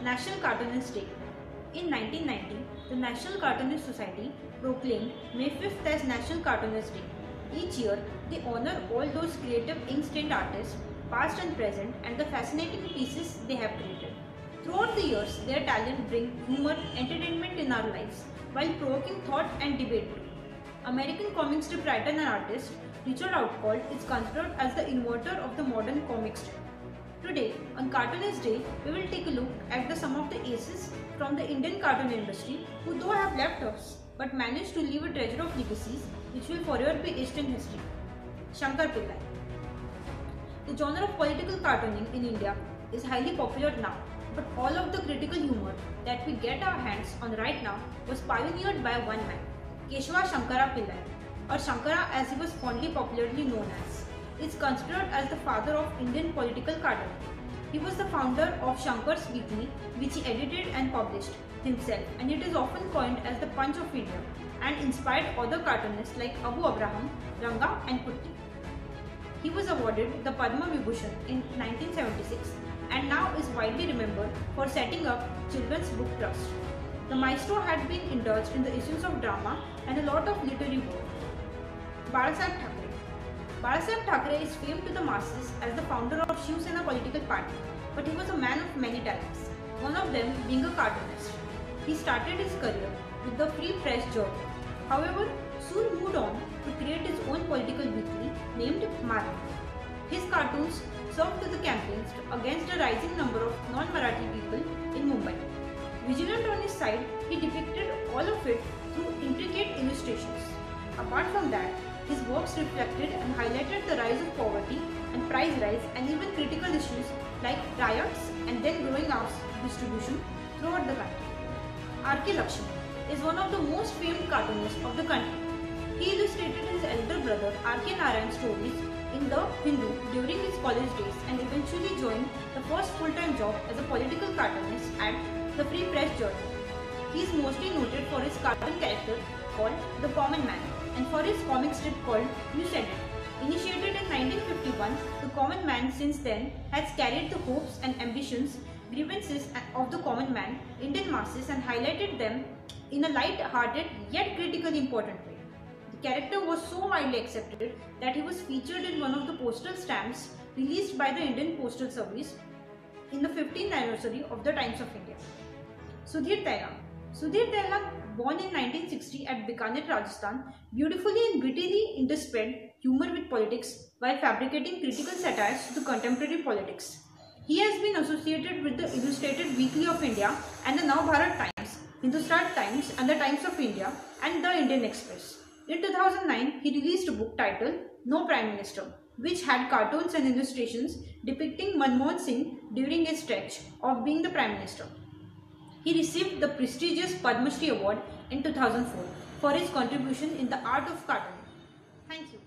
National Cartoonist Day. In 1990, the National Cartoonist Society proclaimed May 5th as National Cartoonist Day. Each year, they honor all those creative ink-stained artists, past and present, and the fascinating pieces they have created. Throughout the years, their talent brings humor, entertainment in our lives, while provoking thought and debate too. American comic strip writer and artist Richard Outcault is considered as the inventor of the modern comic strip. Today, on Cartoonist Day, we will take a look at some of the aces from the Indian cartoon industry who though have left us, but managed to leave a treasure of legacies which will forever be etched in history. Shankar Pillai. The genre of political cartooning in India is highly popular now, but all of the critical humor that we get our hands on right now was pioneered by one man, Keshava Shankara Pillai, or Shankara as he was fondly popularly known as. He is considered as the father of Indian political cartooning. He was the founder of Shankar's Weekly, which he edited and published himself, and it is often coined as the Punch of India, and inspired other cartoonists like Abu Abraham, Ranga and Putti. He was awarded the Padma Vibhushan in 1976 and now is widely remembered for setting up Children's Book Trust. The maestro had been indulged in the issues of drama and a lot of literary work. Balasaheb Thackeray. Balasaheb Thackeray is famed to the masses as the founder of Shiv Sena political party, but he was a man of many talents, one of them being a cartoonist. He started his career with the Free Press journal. However, soon moved on to create his own political weekly named Marmee. His cartoons served to the campaigns against a rising number of non-Marathi people in Mumbai. Vigilant on his side, he depicted all of it through intricate illustrations. Apart from that, his works reflected and highlighted the rise of poverty and price rise and even critical issues like riots and then growing arms distribution throughout the country. R.K. Lakshmi is one of the most famed cartoonists of the country. He illustrated his elder brother R.K. Narayan's stories in The Hindu during his college days and eventually joined the first full-time job as a political cartoonist at the Free Press journal. He is mostly noted for his cartoon character called The Common Man and for his comic strip called You Said It. Initiated in 1951, The Common Man since then has carried the hopes and ambitions, grievances of the common man, Indian masses, and highlighted them in a light-hearted yet critically important way. The character was so widely accepted that he was featured in one of the postal stamps released by the Indian Postal Service in the 15th anniversary of the Times of India. Sudhir Tehran. Sudhir Tehran, born in 1960 at Bikaner, Rajasthan, beautifully and wittily intersped humor with politics while fabricating critical satires to contemporary politics. He has been associated with the Illustrated Weekly of India and the Navbharat Times, Hindustan Times and the Times of India and the Indian Express. In 2009, he released a book titled No Prime Minister, which had cartoons and illustrations depicting Manmohan Singh during his stretch of being the Prime Minister. He received the prestigious Padma Shri Award in 2004 for his contribution in the art of cartooning. Thank you.